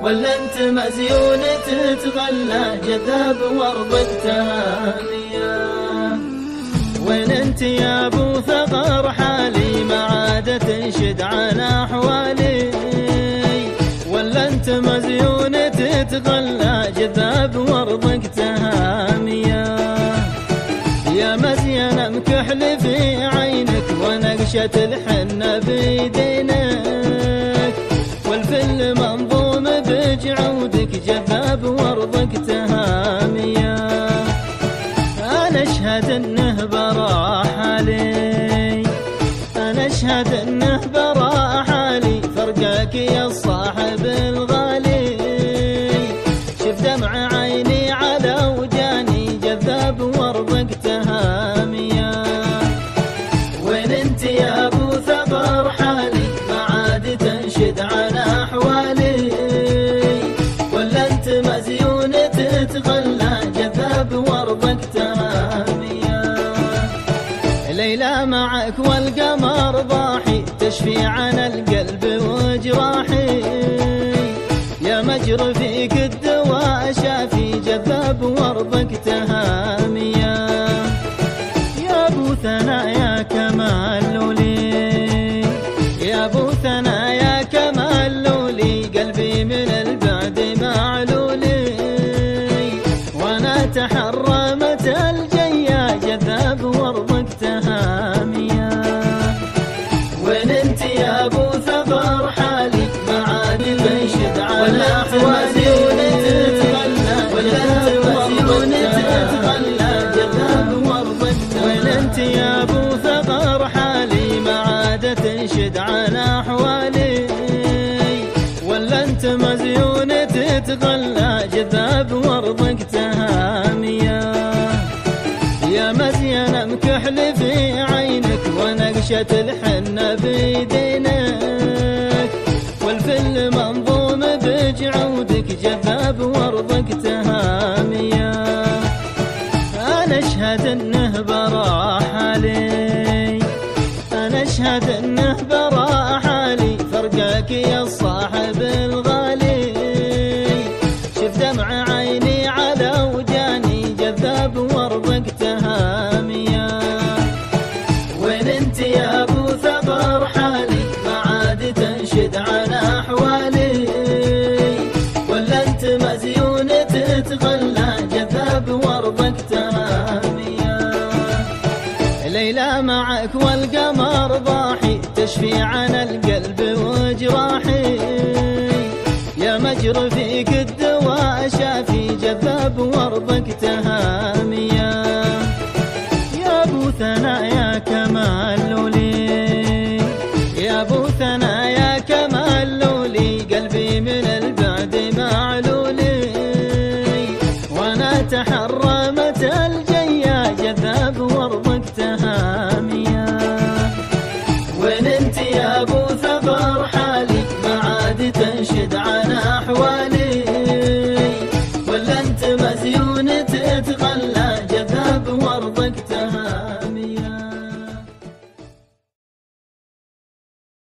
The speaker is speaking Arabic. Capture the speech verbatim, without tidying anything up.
ولا انت مزيون تتغلى جذاب وارضك تهانية؟ وين انت يا ابو ثغر حالي ما عاد تنشد عن احوالي؟ ولا انت مزيون تتغلى جذاب وارضك تهانية؟ يا مزينة مكحل في عينك ونقشة الحنة بيدينك، والفل منظوم بجعودك جذاب وارضك تهامية. أنا أشهد إنه براء حالي، أنا أشهد إنه براء حالي، فرقك يا الصاحب الغالي. شوف دمع عيني على وجاني جذاب وارضك تهامية. وين انت يا ابو ثغر حالي ما عاد تنشد عن احوالي؟ ولا انت مزيون تتغلى جذاب وارضك تهامية؟ ليلى معك والقمر ضاحي تشفي عن القلب وجراحي، يا مجر فيك الدواء شافي جذاب وارضك تهامية. يا ابو ثنايا كمال لولي، يا ابو ثنايا كمال لولي، قلبي من البعد معلولي، وانا تحرمت الجيا جذاب وارضك تهامية. وين انت يا ابو ثغر حالي ما عاد تنشد على احوالي؟ ولا انت مزيون تتغلى جذاب وارضك تهامية؟ وين انت يا ابو ثغر حالي ما عاد تنشد عن احوالي؟ ولا انت مزيون تتغلى جذاب وارضك تهامية؟ يا مزينة مكحل في عينك ونقشة الحنة بيدينك، والفل منظوم بجعودك جذاب وارضك تهامية. أنا أشهد إنه براء حالي، أنا أشهد إنه براء حالي، فرقك يا الصاحب الغالي. شوف دمع عيني على وجاني جذاب وارضك تهامية. وين انت يا ابو ثغر حالي ما عاد تنشد عن احوالي؟ ولا انت مزيون تتغلى جذاب وارضك تهامية؟ ليلى معك والقمر ضاحي تشفي عن القلب وجراحي، يا مجر فيك الدواء شافي جذاب وارضك تهامية.